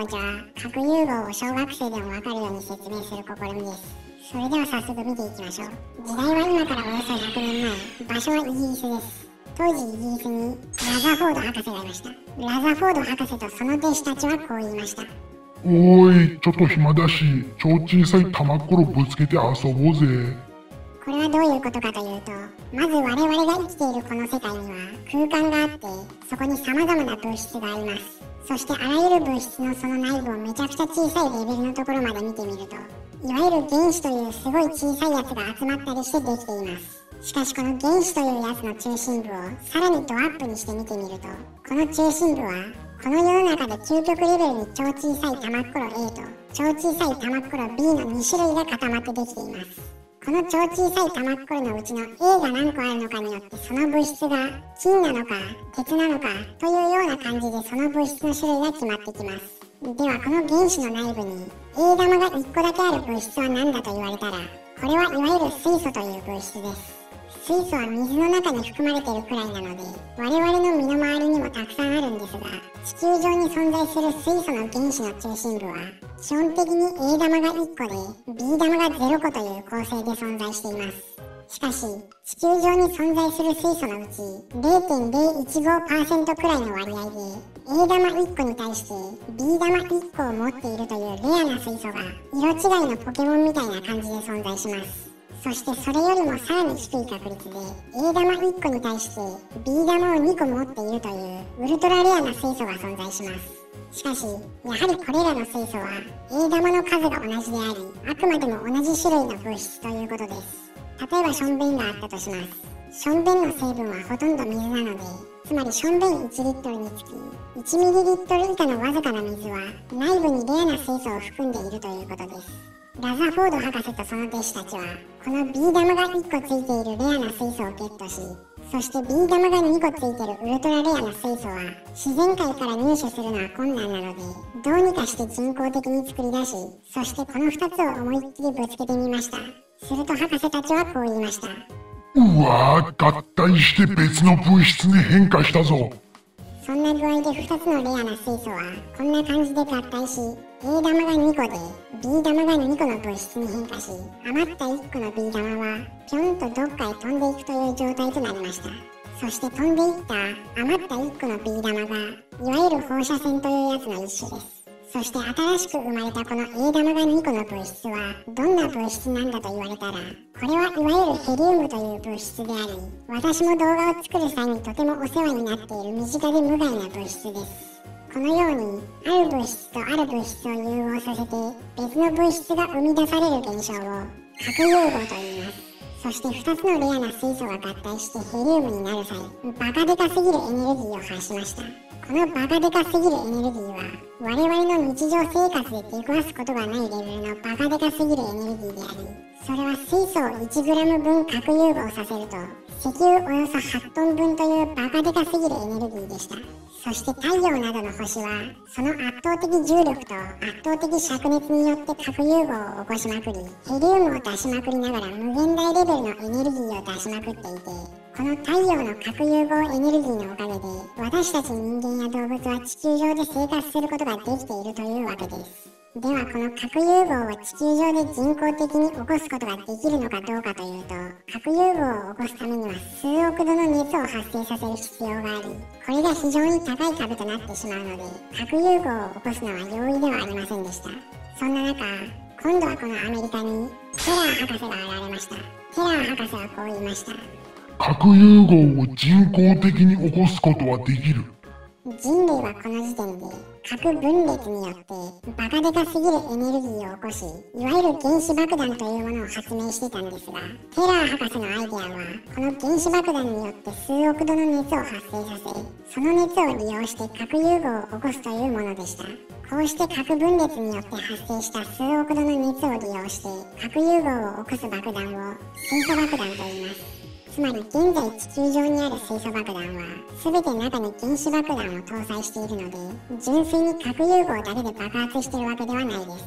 講座は核融合を小学生でもわかるように説明する試みです。それでは早速見ていきましょう。時代は今からおよそ100年前、場所はイギリスです。当時イギリスにラザフォード博士がいました。ラザフォード博士とその弟子たちはこう言いました。 おーい、ちょっと暇だし、超小さい玉っころぶつけて遊ぼうぜ。 これはどういうことかというと、まず我々が生きているこの世界には空間があって、そこに様々な物質があります。そしてあらゆる物質のその内部をめちゃくちゃ小さいレベルのところまで見てみると、いわゆる原子というすごい小さいやつが集まったりしてできています。しかしこの原子というやつの中心部をさらにドアップにして見てみると、この中心部はこの世の中で究極レベルに超小さい玉っころ A と超小さい玉っころ B の2種類が固まってできています。この超小さい玉っころのうちの A が何個あるのかによってその物質が金なのか鉄なのかというような感じでその物質の種類が決まってきます。ではこの原子の内部に A 玉が1個だけある物質は何だと言われたら、これはいわゆる水素という物質です。水素は水の中に含まれているくらいなので、我々の身の回りにもたくさんあるんですが、地球上に存在する水素の原子の中心部は基本的に A 玉が1個で B 玉が0個という構成で存在しています。しかし地球上に存在する水素のうち 0.015% くらいの割合で A 玉1個に対して B 玉1個を持っているというレアな水素が色違いのポケモンみたいな感じで存在します。そしてそれよりもさらに低い確率で A 玉1個に対して B 玉を2個持っているというウルトラレアな水素が存在します。しかしやはりこれらの水素は A 玉の数が同じであり、あくまでも同じ種類の物質ということです。例えばションベンがあったとします。ションベンの成分はほとんど水なので、つまりションベン1リットルにつき1ミリリットル以下のわずかな水は内部にレアな水素を含んでいるということです。ラザフォード博士とその弟子たちはこの B 玉が1個ついているレアな水素をゲットし、そして B 玉が2個ついているウルトラレアな水素は自然界から入手するのは困難なので、どうにかして人工的に作り出し、そしてこの2つを思いっきりぶつけてみました。すると博士たちはこう言いました。 うわー、合体して別の物質に変化したぞ。 そんな具合で2つのレアな水素はこんな感じで合体し、A 玉が2個で B 玉が2個の物質に変化し、余った1個の B 玉はぴょんとどっかへ飛んでいくという状態となりました。そして飛んでいった余った1個の B 玉がいわゆる放射線というやつの一種です。そして新しく生まれたこの A 玉が2個の物質はどんな物質なんだと言われたら、これはいわゆるヘリウムという物質であり、私も動画を作る際にとてもお世話になっている身近で無害な物質です。このようにある物質とある物質を融合させて別の物質が生み出される現象を核融合と言います。そして2つのレアな水素が合体してヘリウムになる際、バカデカすぎるエネルギーを発しました。このバカデカすぎるエネルギーは我々の日常生活で出くわすことがないレベルのバカデカすぎるエネルギーであり、それは水素を 1g 分核融合させると石油およそ8トン分というバカデカすぎるエネルギーでした。そして太陽などの星はその圧倒的重力と圧倒的灼熱によって核融合を起こしまくり、ヘリウムを出しまくりながら無限大レベルのエネルギーを出しまくっていて、この太陽の核融合エネルギーのおかげで私たち人間や動物は地球上で生活することができているというわけです。ではこの核融合を地球上で人工的に起こすことができるのかどうかというと、核融合を起こすためには数億度の熱を発生させる必要があり、これが非常に高い壁となってしまうので、核融合を起こすのは容易ではありませんでした。そんな中、今度はこのアメリカにケラー博士が現れました。ケラー博士はこう言いました。 核融合を人工的に起こすことはできる。 人類はこの時点で核分裂によってバカデカすぎるエネルギーを起こし、いわゆる原子爆弾というものを発明してたんですが、ケラー博士のアイデアはこの原子爆弾によって数億度の熱を発生させ、その熱を利用して核融合を起こすというものでした。こうして核分裂によって発生した数億度の熱を利用して核融合を起こす爆弾を水素爆弾と言います。つまり現在地球上にある水素爆弾は全て中に原子爆弾を搭載しているので、純粋に核融合だけで爆発しているわけではないです。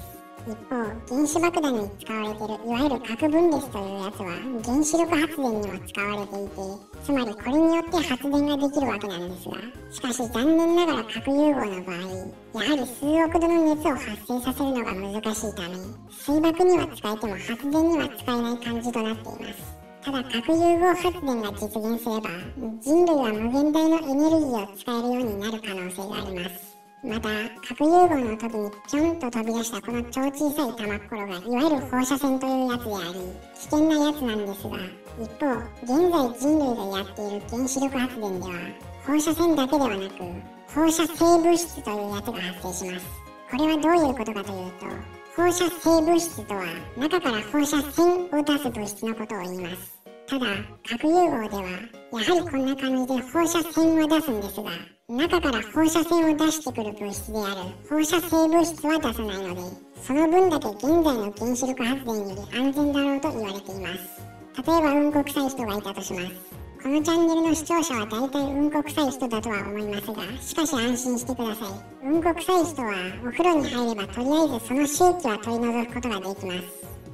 一方、原子爆弾に使われているいわゆる核分裂というやつは原子力発電にも使われていて、つまりこれによって発電ができるわけなんですが、しかし残念ながら核融合の場合、やはり数億度の熱を発生させるのが難しいため、水爆には使えても発電には使えない感じとなっています。ただ核融合発電が実現すれば、人類は無限大のエネルギーを使えるようになる可能性があります。また、核融合の時にぴょんと飛び出したこの超小さい玉っころがいわゆる放射線というやつであり、危険なやつなんですが、一方、現在人類がやっている原子力発電では、放射線だけではなく、放射性物質というやつが発生します。これはどういうことかというと、放射性物質とは中から放射線を出す物質のことを言います。ただ、核融合ではやはりこんな感じで放射線を出すんですが、中から放射線を出してくる物質である放射性物質は出さないので、その分だけ現在の原子力発電より安全だろうと言われています。例えばうんこ臭い人がいたとします。このチャンネルの視聴者は大体うんこ臭い人だとは思いますが、しかし安心してください。うんこ臭い人はお風呂に入ればとりあえずその臭気は取り除くことができます。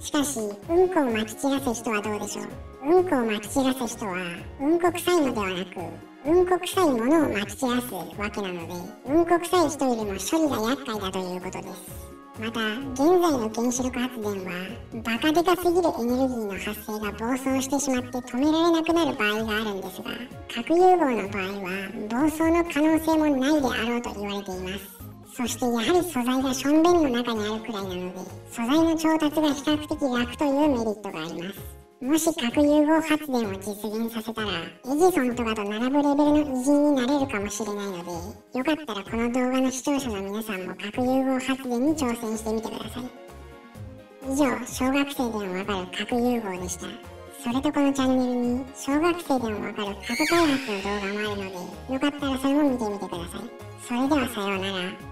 しかし、うんこをまき散らす人はどうでしょう。うんこをまき散らす人はうんこ臭いのではなく、うんこ臭いものをまき散らすわけなので、うんこ臭い人よりも処理が厄介だということです。また、現在の原子力発電はバカでかすぎるエネルギーの発生が暴走してしまって止められなくなる場合があるんですが、核融合の場合は暴走の可能性もないであろうと言われています。そしてやはり素材がしょんべんの中にあるくらいなので、素材の調達が比較的楽というメリットがあります。もし核融合発電を実現させたら、エジソンとかと並ぶレベルの偉人になれるかもしれないので、よかったらこの動画の視聴者の皆さんも核融合発電に挑戦してみてください。以上、小学生でもわかる核融合でした。それとこのチャンネルに小学生でもわかる核開発の動画もあるので、よかったらそれも見てみてください。それではさようなら。